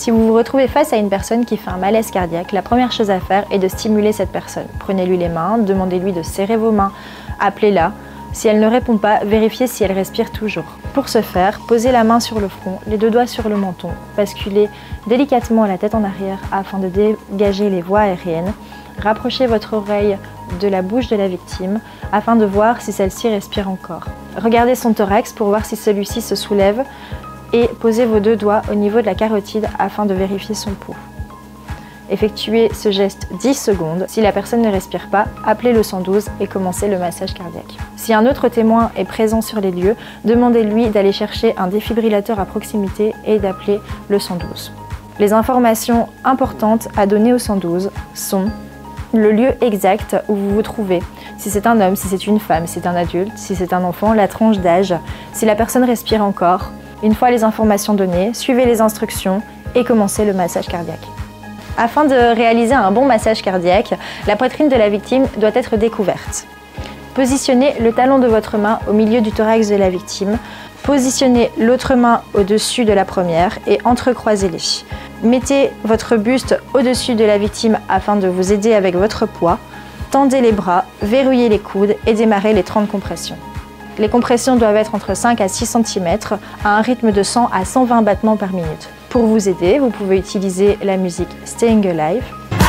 Si vous vous retrouvez face à une personne qui fait un malaise cardiaque, la première chose à faire est de stimuler cette personne. Prenez-lui les mains, demandez-lui de serrer vos mains, appelez-la. Si elle ne répond pas, vérifiez si elle respire toujours. Pour ce faire, posez la main sur le front, les deux doigts sur le menton, basculez délicatement la tête en arrière afin de dégager les voies aériennes. Rapprochez votre oreille de la bouche de la victime afin de voir si celle-ci respire encore. Regardez son thorax pour voir si celui-ci se soulève et posez vos deux doigts au niveau de la carotide afin de vérifier son pouls. Effectuez ce geste 10 secondes. Si la personne ne respire pas, appelez le 112 et commencez le massage cardiaque. Si un autre témoin est présent sur les lieux, demandez-lui d'aller chercher un défibrillateur à proximité et d'appeler le 112. Les informations importantes à donner au 112 sont le lieu exact où vous vous trouvez, si c'est un homme, si c'est une femme, si c'est un adulte, si c'est un enfant, la tranche d'âge, si la personne respire encore. Une fois les informations données, suivez les instructions et commencez le massage cardiaque. Afin de réaliser un bon massage cardiaque, la poitrine de la victime doit être découverte. Positionnez le talon de votre main au milieu du thorax de la victime. Positionnez l'autre main au-dessus de la première et entrecroisez-les. Mettez votre buste au-dessus de la victime afin de vous aider avec votre poids. Tendez les bras, verrouillez les coudes et démarrez les 30 compressions. Les compressions doivent être entre 5 à 6 cm à un rythme de 100 à 120 battements par minute. Pour vous aider, vous pouvez utiliser la musique Staying Alive.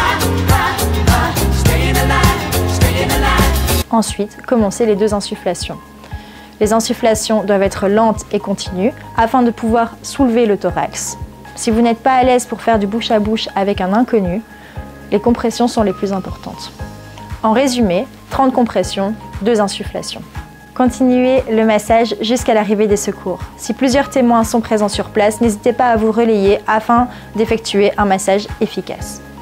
Ensuite, commencez les 2 insufflations. Les insufflations doivent être lentes et continues afin de pouvoir soulever le thorax. Si vous n'êtes pas à l'aise pour faire du bouche à bouche avec un inconnu, les compressions sont les plus importantes. En résumé, 30 compressions, 2 insufflations. Continuez le massage jusqu'à l'arrivée des secours. Si plusieurs témoins sont présents sur place, n'hésitez pas à vous relayer afin d'effectuer un massage efficace.